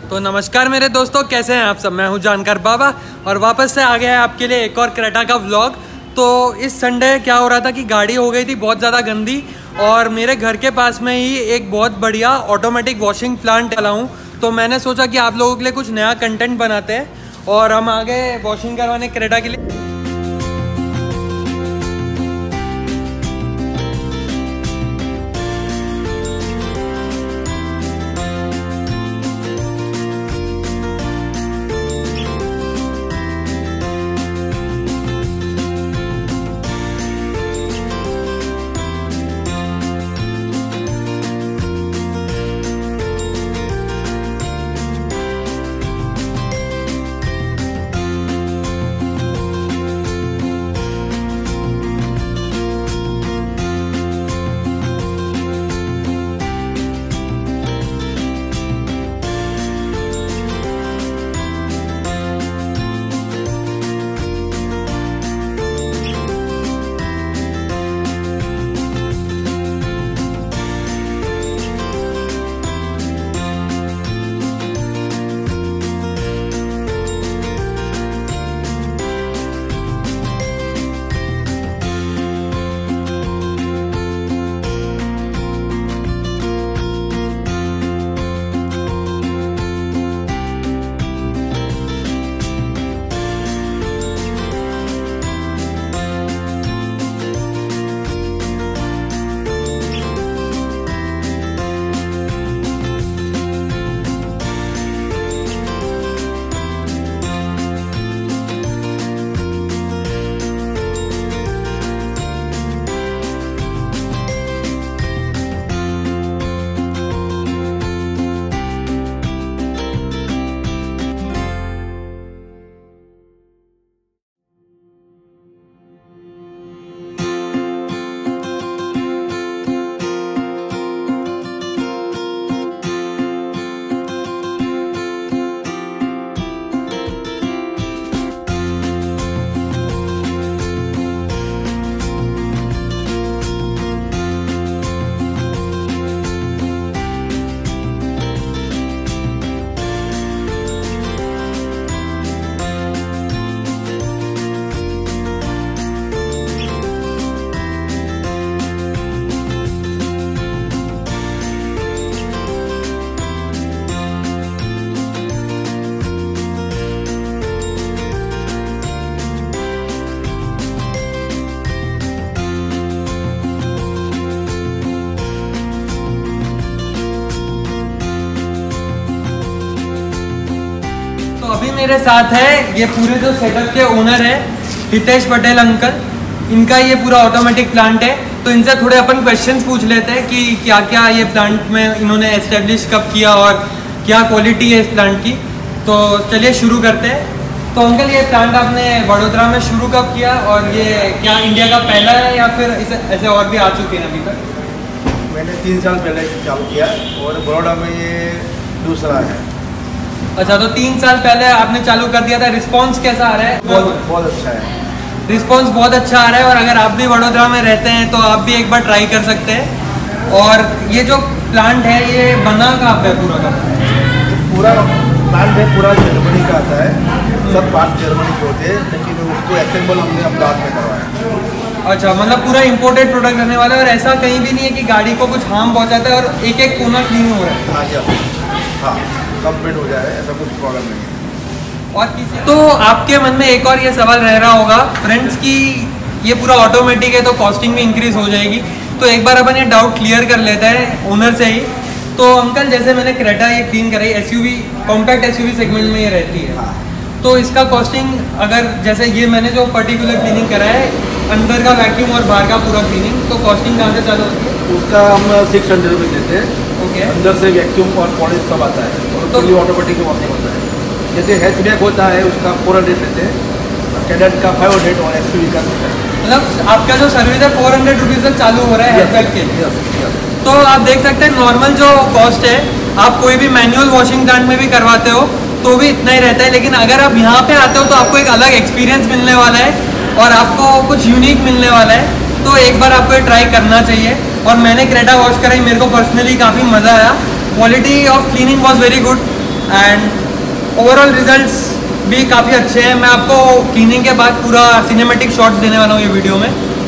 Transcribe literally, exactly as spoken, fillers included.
तो नमस्कार मेरे दोस्तों, कैसे हैं आप सब। मैं हूं जानकार बाबा और वापस से आ गया है आपके लिए एक और क्रेटा का व्लॉग। तो इस संडे क्या हो रहा था कि गाड़ी हो गई थी बहुत ज़्यादा गंदी और मेरे घर के पास में ही एक बहुत बढ़िया ऑटोमेटिक वॉशिंग प्लांट डाला हूँ। तो मैंने सोचा कि आप लोगों के लिए कुछ नया कंटेंट बनाते हैं और हम आ गए वॉशिंग करवाने क्रेटा के लिए। अभी मेरे साथ है ये पूरे जो सेटअप के ओनर है हितेश पटेल अंकल। इनका ये पूरा ऑटोमेटिक प्लांट है, तो इनसे थोड़े अपन क्वेश्चंस पूछ लेते हैं कि क्या क्या ये प्लांट में इन्होंने एस्टेब्लिश कब किया और क्या क्वालिटी है इस प्लांट की। तो चलिए शुरू करते हैं। तो अंकल, ये प्लांट आपने वडोदरा में शुरू कब किया और ये क्या इंडिया का पहला है या फिर इसे ऐसे और भी आ चुके हैं अभी तक? मैंने तीन साल पहले चालू किया और बड़ौदा में ये दूसरा है। अच्छा, तो तीन साल पहले आपने चालू कर दिया था। रिस्पांस कैसा आ रहा है? बहुत बहुत अच्छा है। रिस्पांस बहुत अच्छा आ रहा है और अगर आप भी वडोदरा में रहते हैं तो आप भी एक बार ट्राई कर सकते हैं। और ये जो प्लांट है ये बना कहाँ पे पूरा का पूरा प्लांट है, पूरा जर्मनी का आता है। सब पार्ट जर्मनी के होते हैं, लेकिन उसको असेंबल हमने अहमदाबाद में करवाया। अच्छा, मतलब पूरा इंपोर्टेड प्रोडक्ट रहने वाला है और ऐसा कहीं भी नहीं है कि गाड़ी को कुछ हार्म पहुँचाता है और एक एक कोना क्लीन हो रहा है। हाँ जी, हाँ, कंप्लीट हो जाए, ऐसा कुछ प्रॉब्लम नहीं है। और किसी तो आपके मन में एक और ये सवाल रह रहा होगा फ्रेंड्स कि ये पूरा ऑटोमेटिक है तो कॉस्टिंग भी इंक्रीज हो जाएगी। तो एक बार अपन ये डाउट क्लियर कर लेते हैं ओनर से ही। तो अंकल, जैसे मैंने क्रेटा ये क्लीन कराई, एसयूवी कॉम्पैक्ट एसयूवी सेगमेंट में ये रहती है, तो इसका कॉस्टिंग अगर जैसे ये मैंने जो पर्टिकुलर क्लीनिंग करा है अंदर का वैक्यूम और बाहर का पूरा क्लीनिंग, तो कॉस्टिंग कहाँ से चालू होती है? उसका हम सिक्स हंड्रेड रुपीज़ देते हैं। ओके, अंदर से वैक्यूम और पॉलिश सब आता है और तो ऑटोमेटिक वॉशिंग होता है। जैसे हैचबैक होता है उसका फोर हंड्रेड लेते हैं, कैडेट का फाइव हंड्रेड और एसयूवी का। मतलब आपका जो सर्विस है फोर हंड्रेड रुपीज़ से चालू हो रहा है हैचबैक के लिए। तो आप देख सकते हैं नॉर्मल जो कॉस्ट है आप कोई भी मैनुअल वॉशिंग प्लांट में भी करवाते हो तो भी इतना ही रहता है, लेकिन अगर आप यहाँ पे आते हो तो आपको एक अलग एक्सपीरियंस मिलने वाला है और आपको कुछ यूनिक मिलने वाला है। तो एक बार आपको ये ट्राई करना चाहिए। और मैंने क्रेटा वॉश कराई, मेरे को पर्सनली काफ़ी मज़ा आया। Quality of cleaning was very good. And overall results भी काफ़ी अच्छे हैं। मैं आपको क्लीनिंग के बाद पूरा सिनेमेटिक शॉट्स देने वाला हूँ ये वीडियो में।